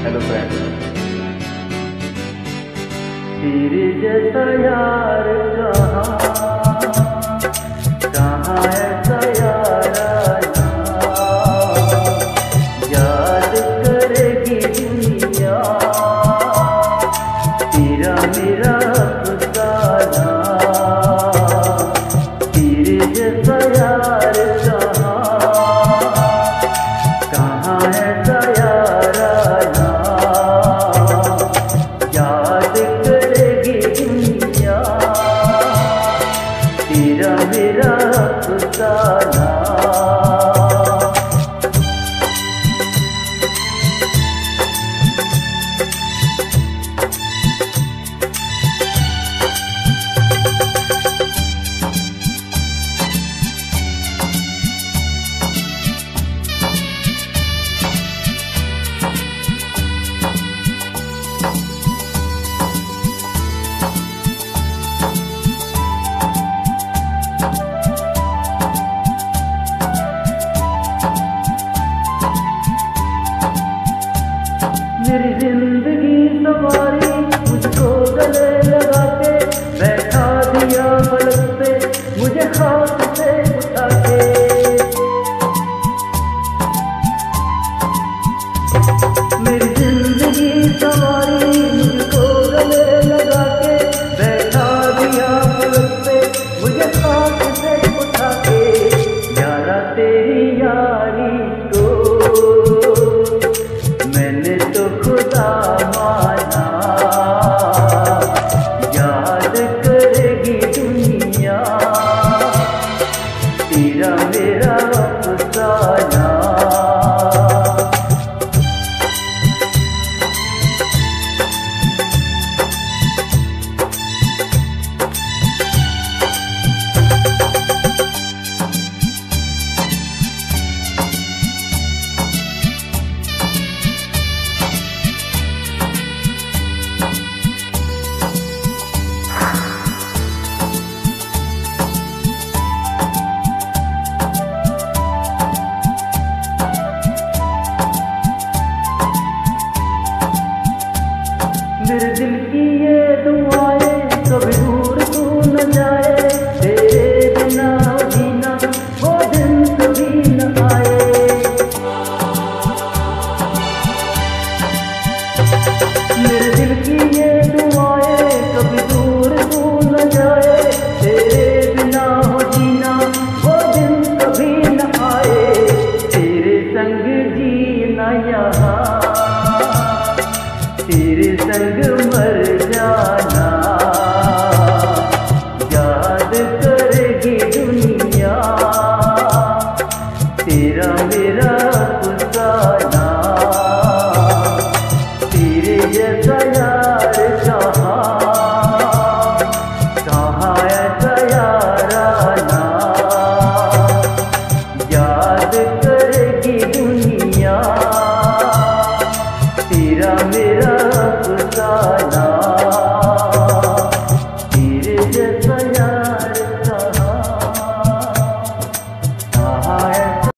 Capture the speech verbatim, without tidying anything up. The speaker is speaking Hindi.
Hello friend. तेरे जैसा यार कहाँ कहाँ ऐसा यार आना, याद करेगी दुनिया तेरा मेरा अफसाना। तेरे जैसा यार कहाँ कहाँ ऐसा यार आना, याद करेगी दुनिया तेरा मेरा अफसाना। मेरी जिंदगी सवारी मुझको गले लगा के बैठा दिया पलक पे मुझे हाथ से उठा के। मेरी जिंदगी सवारी मुझको गले लगा के बैठा दिया पलक पे मुझे हाथ से उठा के। यारा तेरी यारी को मैंने तो खुदा माना, याद करेगी दुनिया तेरा मेरा अफसाना। मेरे दिल की ये दुआएं कभी दूर तू न जाए, तेरे बिना जीना वो दिन कभी न आए। मेरे दिल की ये दुआएं कभी दूर तू न जाए, तेरे बिना हो जीना वो दिन कभी न आए। तेरे संग जीना यहाँ तेरे संग मर जाना, याद करेगी दुनिया तेरा मेरा अफसाना। तेरे जैसा यार कहाँ कहाँ ऐसा यार आना, याद करेगी दुनिया तेरा मेरा